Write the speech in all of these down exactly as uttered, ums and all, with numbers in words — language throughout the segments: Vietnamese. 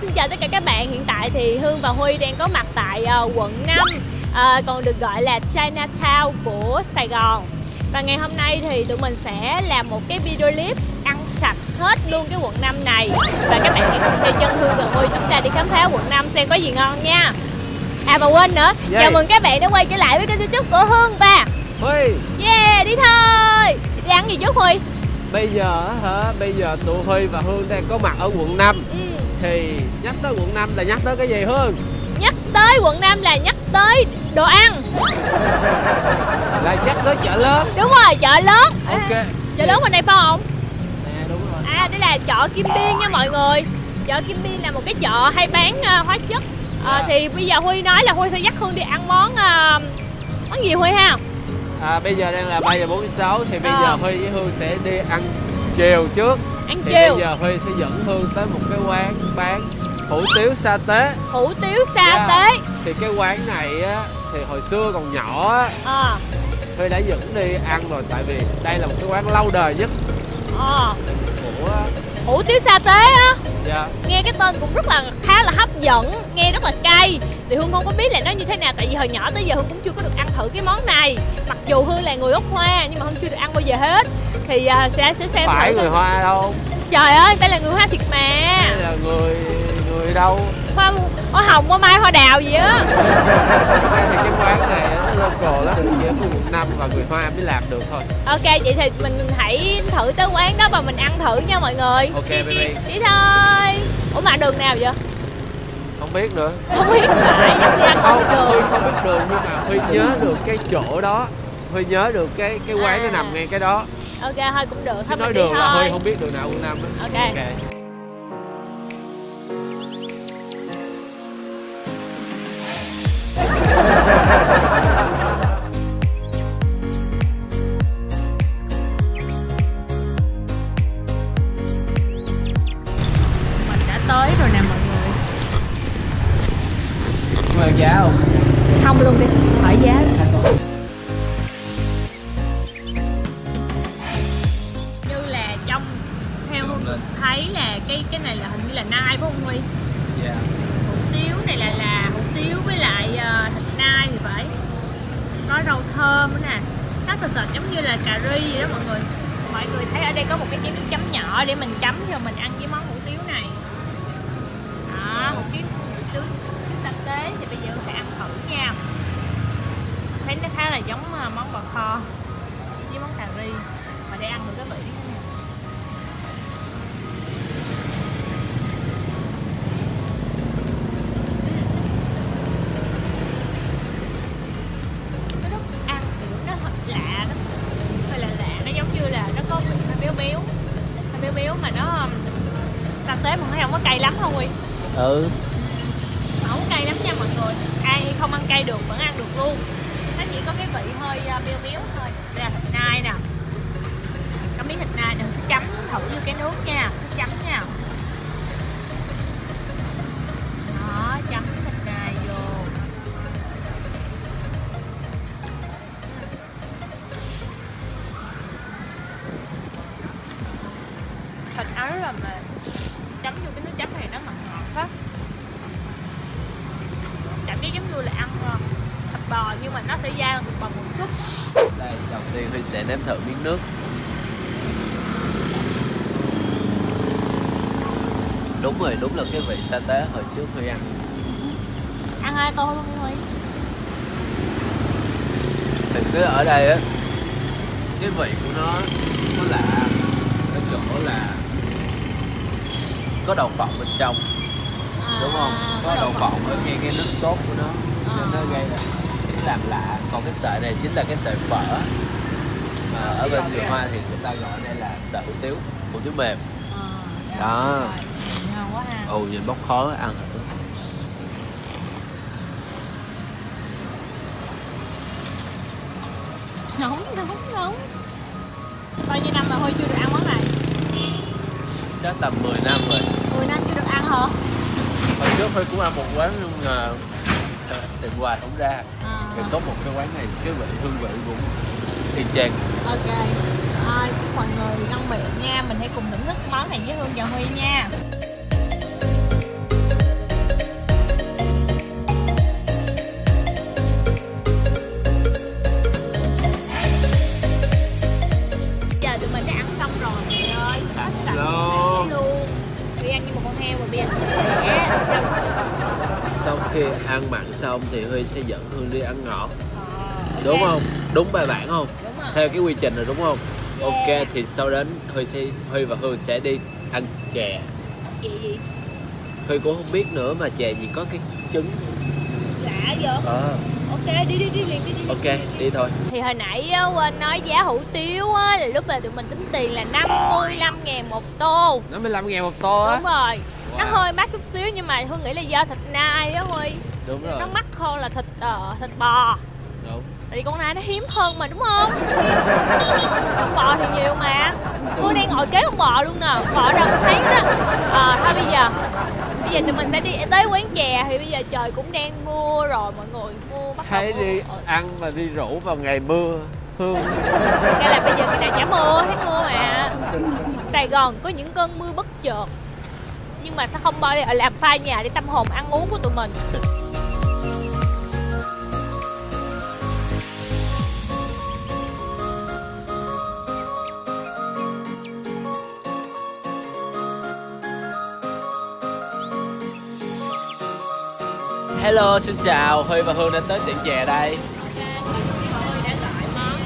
Xin chào tất cả các bạn, hiện tại thì Hương và Huy đang có mặt tại uh, quận năm, uh, còn được gọi là Chinatown của Sài Gòn. Và ngày hôm nay thì tụi mình sẽ làm một cái video clip ăn sạch hết luôn cái quận năm này. Và các bạn hãy cùng theo chân Hương và Huy chúng ta đi khám phá quận năm xem có gì ngon nha. À và quên nữa, yeah. Chào mừng các bạn đã quay trở lại với kênh YouTube của Hương và Huy. Yeah, đi thôi. Đi ăn gì trước Huy? Bây giờ hả? Bây giờ tụi Huy và Hương đang có mặt ở quận năm. Ừ. Thì nhắc tới quận năm là nhắc tới cái gì Hương? Nhắc tới quận năm là nhắc tới đồ ăn. Là nhắc tới chợ lớn. Đúng rồi, chợ lớn. Ok. À, chợ lớn bên đây phải không? À đúng rồi. À đây là chợ Kim Biên nha mọi người. Chợ Kim Biên là một cái chợ hay bán uh, hóa chất. À, à. Thì bây giờ Huy nói là Huy sẽ dắt Hương đi ăn món uh, món gì Huy ha? À bây giờ đang là ba giờ bốn mươi sáu thì bây à. giờ Huy với Hương sẽ đi ăn chiều trước. Ăn thì chiều. Bây giờ Huy sẽ dẫn Hương tới một cái quán bán hủ tiếu sa tế. Hủ tiếu sa yeah. tế. Thì cái quán này á thì hồi xưa còn nhỏ á. À. Huy đã dẫn đi ăn rồi, tại vì đây là một cái quán lâu đời nhất. À. Của hủ tiếu sa tế á. Dạ. Nghe cái tên cũng rất là khá là hấp dẫn, nghe rất là cay. Thì Hương không có biết là nó như thế nào, tại vì hồi nhỏ tới giờ Hương cũng chưa có được ăn thử cái món này. Mặc dù Hương là người gốc Hoa nhưng mà Hương chưa được ăn bao giờ hết. Thì uh, sẽ sẽ xem. Phải người Hoa đâu. Trời ơi, đây là người Hoa thiệt mà. Đây là người người đâu? Hoa, hoa hồng, hoa mai, hoa đào gì á. Thì cái quán này nó local lắm, chỉ ở quận năm và người Hoa mới làm được thôi. Ok, vậy thì mình hãy thử tới quán đó và mình ăn thử nha mọi người. Ok baby. Đi thôi. Ủa mà đường nào vậy? Không biết nữa. Không biết phải, dắt đi ăn không biết đường. Huy không biết đường nhưng mà Huy nhớ được cái chỗ đó. Huy nhớ được cái cái quán à. nó nằm ngay cái đó. Ok thôi cũng được, thôi nói mình đường đi là thôi. Huy không biết đường nào quận năm đó. Ok, okay. Mình đã tới rồi nè mọi người. Có ăn giá không? Không luôn đi, hỏi giá. Như là trong theo Hương thấy là cái cái này là hình như là nai phải không Huy? Dạ. Yeah. Hủ tiếu này là là hủ tiếu với lại uh, thịt nai thì phải. Có rau thơm nữa nè. Nó thật thật giống như là cà ri vậy đó mọi người. Mọi người thấy ở đây có một cái chén nước chấm nhỏ để mình chấm cho mình ăn với món hủ tiếu này. Đó, hủ tiếu hủ tiếu sa tế thì bây giờ sẽ ăn thử nha. Thấy nó khá là giống món bò kho với món cà ri, mà để ăn được cái vị này. Cái lúc ăn thì nó thật lạ đó, hơi là lạ, nó giống như là nó có vị hơi béo béo, hơi béo béo mà nó sa tế mà thấy không có cay lắm không Huy? Ừ. Không cay lắm nha mọi người, ai không ăn cay được vẫn ăn được luôn. Nó chỉ có cái vị hơi béo béo thôi. Đây là thịt nai nè, có miếng thịt nai đừng chấm thử vô cái nước nha, chấm nha. Đó, chấm thịt nai vô. Thịt áo rất là mềm, chấm vô cái nước chấm này nó ngọt ngọt hết. Cảm giác giống như là ăn thịt bò nhưng mà nó sẽ dai hơn thịt bò một chút. Đây, đầu tiên Huy sẽ nếm thử miếng nước. Đúng rồi, đúng là cái vị sa tế hồi trước Huy ăn. Ăn hai tô luôn đi Huy. Thì cứ ở đây á, cái vị của nó nó lạ ở chỗ là có đậu phộng bên trong. À, đúng không? Có đậu phộng ở ngay cái nước sốt của nó, à. Nên nó gây là làm lạ. Còn cái sợi này chính là cái sợi phở mà ở bên người Hoa thì người ta gọi đây là sợi hủ tiếu, hủ tiếu mềm. À, đó. Ngon quá ha. Ồ, nhìn bóc khó ăn. Nóng, nóng, nóng. Bao nhiêu năm mà Huy chưa được ăn món này? Chắc tầm mười năm rồi. mười năm chưa được ăn hả? Hồi trước Huy cũng ăn một quán nhưng mà tìm hoài không ra. À. Thì có một cái quán này cái vị hương vị cũng y chang. Ok. Rồi, chúc mọi người ngon miệng nha. Mình hãy cùng thưởng thức món này với Hương và Huy nha. con heo và bây giờ mình sẽ sau khi ăn mặn xong thì Huy sẽ dẫn Hương đi ăn ngọt, đúng không? Đúng bài bản không? Đúng rồi. Theo cái quy trình rồi đúng không? Yeah. Ok, thì sau đến Huy sẽ Huy và Hương sẽ đi ăn chè. Chè gì? Huy cũng không biết nữa, mà chè gì có cái trứng. Lạ vậy? Ờ. Ok, đi đi đi liền đi đi. Ok, đi, đi thôi. Thì hồi nãy á, quên nói giá hủ tiếu á, là lúc là tụi mình tính tiền là năm mươi lăm ngàn một tô. năm mươi lăm ngàn một tô á? Đúng rồi. Wow. Nó hơi mắc chút xíu nhưng mà Hương nghĩ là do thịt nai á Huy. Đúng rồi. Nó mắc hơn là thịt uh, thịt bò. Đúng. Tại vì con nai nó hiếm hơn mà đúng không? Con bò thì nhiều mà. Hương đang ngồi kế con bò luôn nè, bò đâu thấy đó. À, thôi bây giờ bây giờ tụi mình sẽ đi tới quán chè, thì bây giờ trời cũng đang mưa rồi mọi người, mưa bắt đầu Thấy mưa. đi ăn mà đi rủ vào ngày mưa Hương. Cái là bây giờ cái này chả mưa, thấy mưa mà. Sài Gòn có những cơn mưa bất chợt, nhưng mà sẽ không bao giờ làm phai nhà để tâm hồn ăn uống của tụi mình. Hello, xin chào, Huy và Hương đã tới tiệm chè đây. Tôi đã gọi món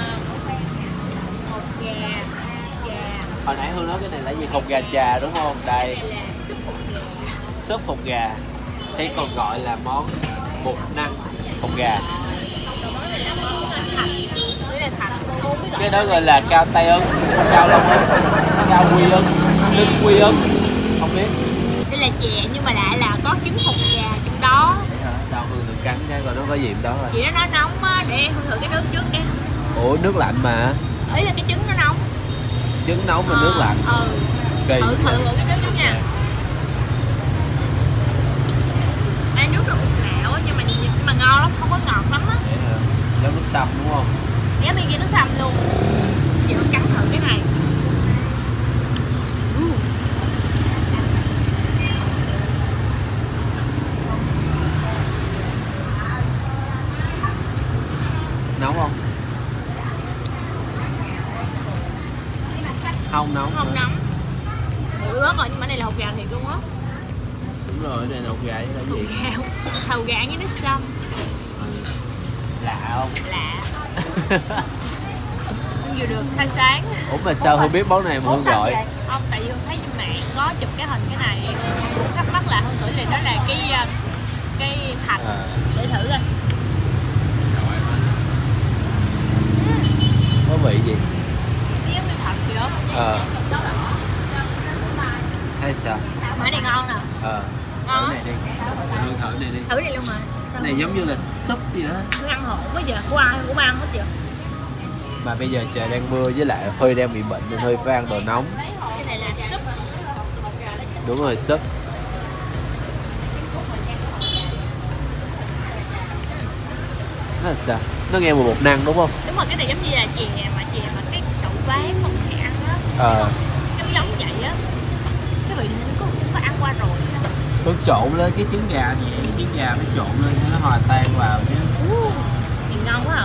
hột gà, gà. Hồi nãy Hương nói cái này là gì? Hột gà chà đúng không? Đây, súp hột gà, hay còn gọi là món bột năng hột gà. Món này là món thạch, đây là thạch, tôi không biết gọi. Cái đó gọi là cao tay ấn, cao long ấn, cao quy ấn, lưng quy ấn, không biết. Đây là chè nhưng mà lại là có trứng hột gà trong đó. Đâu Hương được cắn cái coi nó có gì đó rồi. Chị đó nó nóng á, để Hương thử cái nước trước em. Ủa nước lạnh mà. Ý là cái trứng nó nóng. Trứng nóng mà nước lạnh. Ừ. Kỳ. Thử thử thử cái nước trước nha. Đây nước nó cũng nạo á nhưng mà nhưng mà ngon lắm, không có ngọt lắm á. Vậy hả? Giống nước sâm đúng không? Giống như nước sâm luôn. Chị Hương cắn thử cái này. Nóng không? Không nóng. Không nóng. Ủa bớt rồi nhưng mà này là hột gà thiệt luôn á. Đúng rồi, cái này là hột gà chứ là gì? Hột gà, hột gà với nước sâm. Ừ. Lạ không? Lạ. Không vừa được khai sáng. Ủa mà sao Hương biết món này mà Hương gọi? Không, tại vì Hương thấy trên mạng có chụp cái hình cái này, Hương thắc mắc là Hương tưởng là đó là cái cái thạch à. Để thử coi. Có vị gì? Giống như thạch vậy không? Ờ. Hay sao? Mà cái này ngon nè. Ờ. Ngon Thử này đi. Hương thử này đi. Thử này luôn mà. Cái này giống như là súp gì đó. Hương ăn hột quá giờ, của ai cũng ăn hết chưa? Mà bây giờ trời đang mưa với lại Huy đang bị bệnh nên Huy phải ăn đồ nóng. Cái này là súp. Đúng rồi, súp. Nó là sao? Nó nghe mùi bột năng đúng không? Đúng rồi, cái này giống như là chè mà chè mà cái đậu ván không thể ăn á. Ờ. Giống giống vậy á. Cái vị này có có ăn qua rồi sao? Hương trộn lên cái trứng gà nhẹ, cái trứng gà phải trộn lên cho nó hòa tan vào chứ. Uh, thì ngon quá à.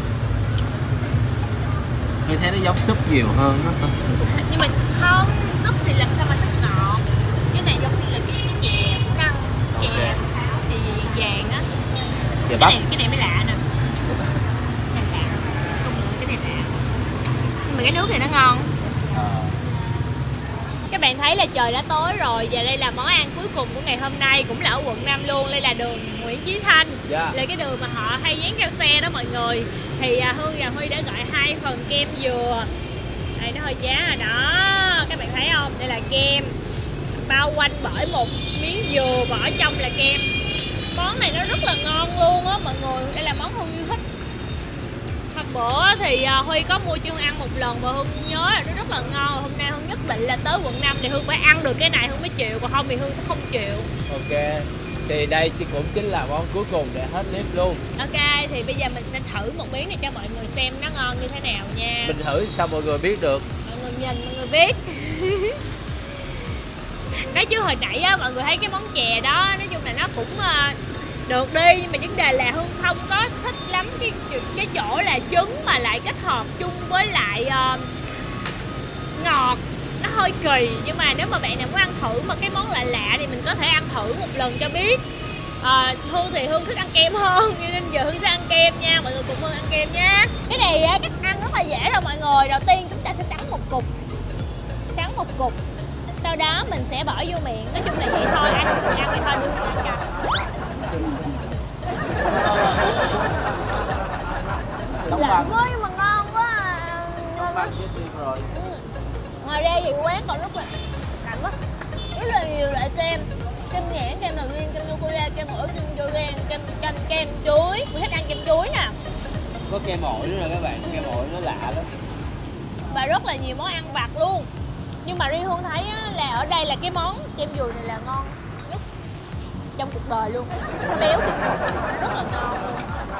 Tôi thấy nó giống súp nhiều hơn đó. Nhưng mà không, súp thì làm sao mà thích ngọt. Cái này giống như là cái, cái chè năng, chè Okay. thì vàng á. Chè Cái bắp. này, cái này mới lạ nè. Này lạ, công nhận cái này lạ. Nhưng mà cái nước này nó ngon. Ờ. Các bạn thấy là trời đã tối rồi và đây là món ăn cuối cùng của ngày hôm nay, cũng là ở quận năm luôn. Đây là đường Nguyễn Chí Thanh, Yeah. là cái đường mà họ hay dán keo xe đó mọi người. Thì à, Hương và Huy đã gọi hai phần kem dừa. Đây nó hơi giá rồi đó, các bạn thấy không? Đây là kem bao quanh bởi một miếng dừa và ở trong là kem. Món này nó rất là ngon luôn á mọi người. Đây là món Hương yêu thích. Hôm bữa thì Huy có mua cho Hương ăn một lần và Hương nhớ là nó rất là ngon. Hôm nay Hương nhất định là tới quận năm thì Hương phải ăn được cái này Hương mới chịu, còn không thì Hương sẽ không chịu. Ok, thì đây cũng chính là món cuối cùng để hết clip luôn. Ok, thì bây giờ mình sẽ thử một miếng này cho mọi người xem nó ngon như thế nào nha. Mình thử sao mọi người biết được? Mọi người nhìn, mọi người biết. Nói chứ hồi nãy á, mọi người thấy cái món chè đó, nói chung là nó cũng uh, được đi, nhưng mà vấn đề là Hương không có thích lắm cái cái chỗ là trứng mà lại kết hợp chung với lại uh, ngọt, nó hơi kỳ, nhưng mà nếu mà bạn nào muốn ăn thử một cái món lạ lạ thì mình có thể ăn thử một lần cho biết. À, Hương thì Hương thích ăn kem hơn, nên giờ Hương sẽ ăn kem nha, mọi người cùng Hương ăn kem nha. Cái này á, cách ăn rất là dễ thôi mọi người. Đầu tiên chúng ta sẽ cắn một cục, cắn một cục, sau đó mình sẽ bỏ vô miệng. Nói chung là vậy thôi, ai không thích ăn thì thôi đừng ăn cả. Lạnh quá nhưng mà ngon quá à. Ngon quá. Rồi. Ừ. Ngoài ra thì quán còn rất là lạnh quá, rất là nhiều loại kem, kem nhãn, kem đầu tiên, kem sô-cô-la, kem ổi, kem durian, kem chanh, kem chuối. Mình thích ăn kem chuối nè. Có kem ổi nữa các bạn, kem ổi nó lạ lắm. Và rất là nhiều món ăn vặt luôn. Nhưng mà riêng Hương thấy á, là ở đây là cái món kem dùi này là ngon nhất trong cuộc đời luôn. Béo kinh khủng, rất là ngon luôn.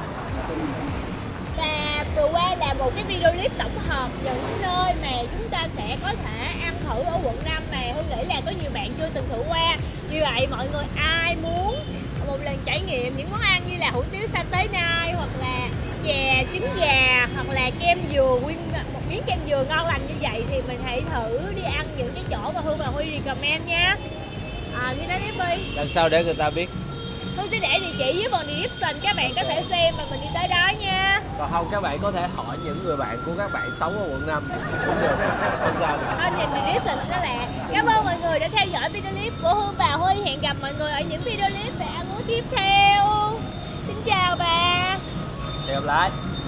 Và vừa qua là một cái video clip tổng hợp những nơi mà chúng ta sẽ có thể ăn thử ở quận năm này. Hương nghĩ là có nhiều bạn chưa từng thử qua. Vì vậy mọi người ai muốn một lần trải nghiệm những món ăn như là hủ tiếu sa tế nai, hoặc là chè trứng gà, hoặc là kem dừa, nguyên một miếng kem dừa ngon lành như vậy, thì mình hãy thử đi ăn những cái chỗ mà Hương và Huy recommend nha. À, như nói tiếp đi. Làm sao để người ta biết? Hương sẽ để địa chỉ dưới phần description, các bạn có thể xem và mình đi tới đó nha. Còn không các bạn có thể hỏi những người bạn của các bạn sống ở quận năm cũng được, không sao cả. Thôi nhìn description đó là. Cảm ơn mọi người đã theo dõi video clip của Hương và Huy. Hẹn gặp mọi người ở những video clip về ăn uống tiếp theo. Xin chào bà. Hẹn gặp lại.